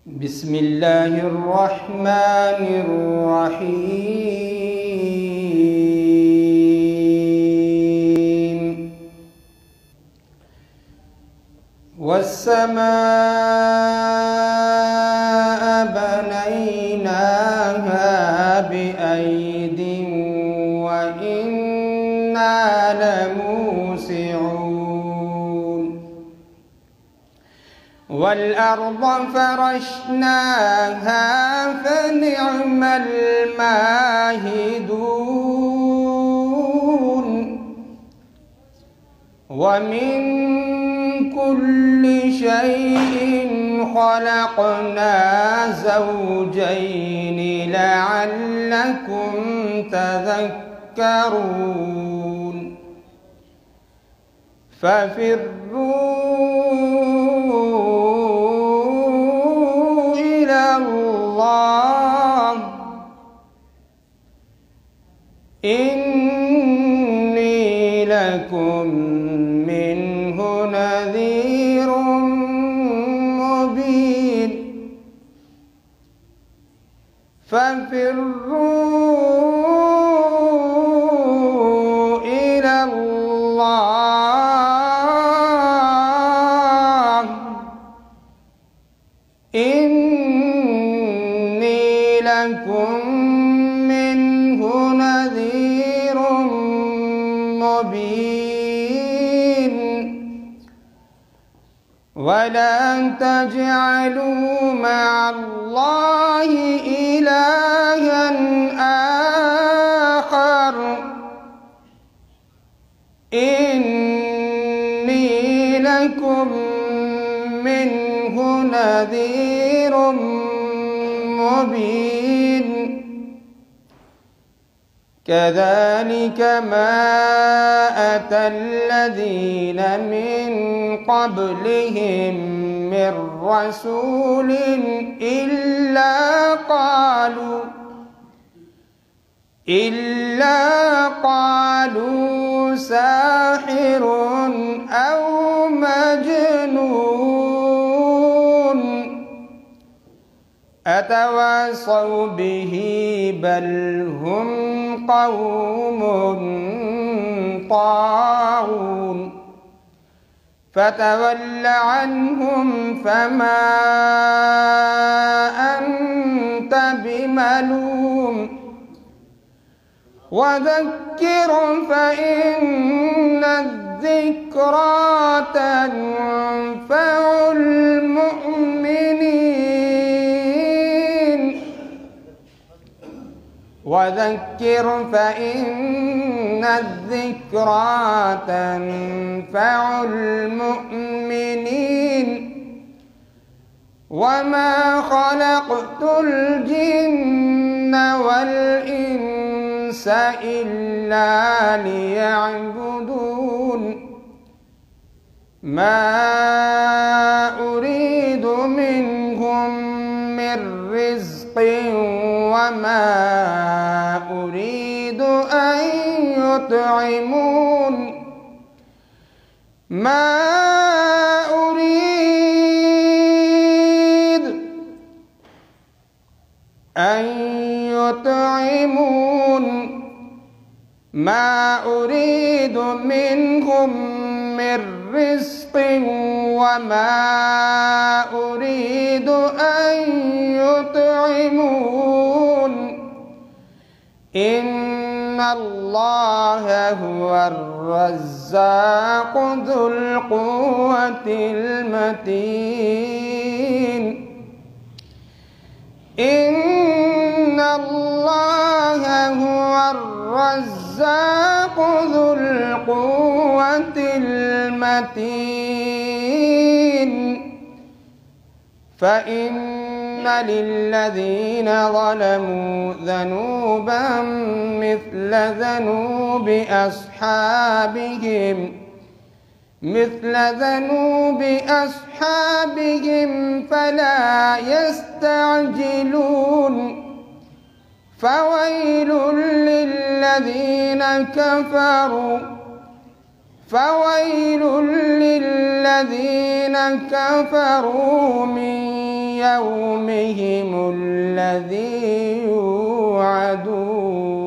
بسم الله الرحمن الرحيم والسماء بنيناها بأيد وإنا لموسعون والأرض فرشناها فنعم الماهدون ومن كل شيء خلقنا زوجين لعلكم تذكرون ففروا إلى الله إني لكم منه نذير مبين ففروا إلى الله إني لكم منه نذير مبين ولا تجعلوا مع الله إلها آخر إني لكم منه نذير مبين كذلك ما أتى الذين من قبلهم من رسول إلا قالوا ساحر أو مجنون أتواصوا به بل هم قوم طاغون فتول عنهم فما أنت بملوم وذكر فإن الذكرى تنفع المؤمنين وذكر فإن الذكرى تنفع المؤمنين وما خلقت الجن والإنس إلا ليعبدون ما أريد منهم من رزق وما أريد أن يطعمون ما أريد أن يطعمون ما أريد منهم من رزق وما أريد أن يطعمون إن الله هو الرزاق ذو القوة المتين إن الله هو الرزاق ذو القوة المتين فإن للذين ظلموا ذنوبا مثل ذنوب أصحابهم فلا يستعجلون فويل للذين كفروا من يومهم الذي يوعدون